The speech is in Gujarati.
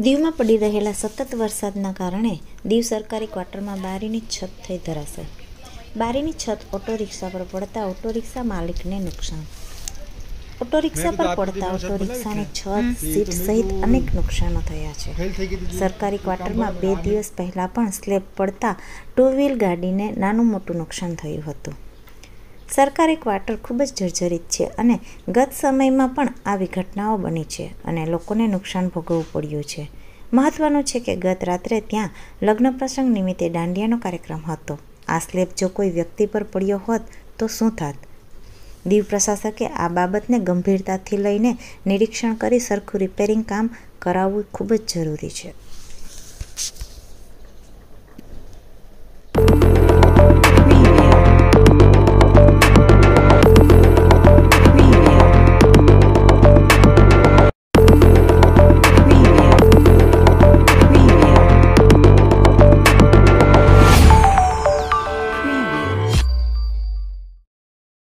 દીવમાં પડી રહેલા સતત વરસાદના કારણે દીવ સરકારી ક્વાર્ટરમાં બારીની છત થઈ ધરાશય. બારીની છત ઓટો રિક્ષા પર પડતા ઓટો રિક્ષા માલિકને નુકસાન. ઓટો રિક્ષા પર પડતા ઓટો રિક્ષાની છત, સીટ સહિત અનેક નુકસાનો થયા છે. સરકારી ક્વાર્ટરમાં 2 દિવસ પહેલા પણ સ્લેબ પડતા 2 વ્હીલ ગાડીને નાનું મોટું નુકસાન થયું હતું. સરકારી ક્વાર્ટર ખૂબ જ જર્જરિત છે અને ગત સમયમાં પણ આવી ઘટનાઓ બની છે અને લોકોને નુકસાન ભોગવવું પડ્યું છે. મહત્વનું છે કે ગત રાત્રે ત્યાં લગ્ન પ્રસંગ નિમિત્તે દાંડિયાનો કાર્યક્રમ હતો. આ સ્લેબ જો કોઈ વ્યક્તિ પર પડ્યો હોત તો શું થાત? દીવ પ્રશાસકે આ બાબતને ગંભીરતાથી લઈને નિરીક્ષણ કરી સરખું રિપેરિંગ કામ કરાવવું ખૂબ જ જરૂરી છે.